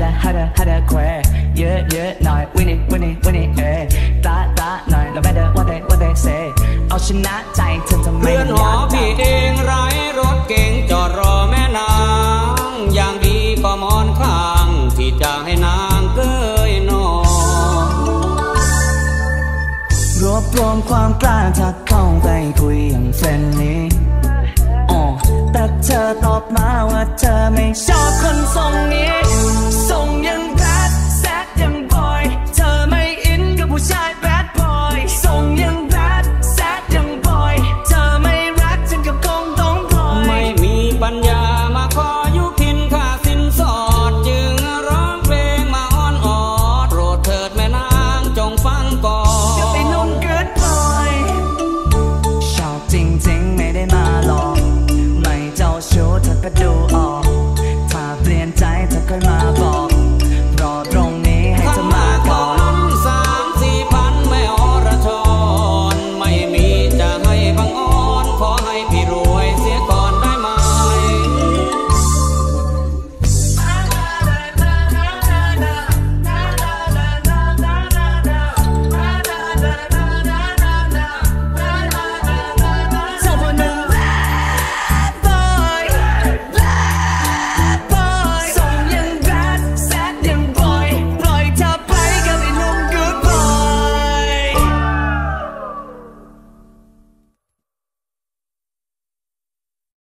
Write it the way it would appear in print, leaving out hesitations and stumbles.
harder queer เยอะหน่อย win it ตาหน่อย no matter what they say เอาชนะใจเธอทำไมเรือนหอพี่เองไร้รถเก๋งจอดรอแม่นางอย่างดีก็มอนข้างที่จะให้นางเกยนอนรวบรวมความกล้าทักเข้าไปคุยอย่างเฟรนลี่แต่เธอตอบมาว่าเธอไม่ชอบคนทรง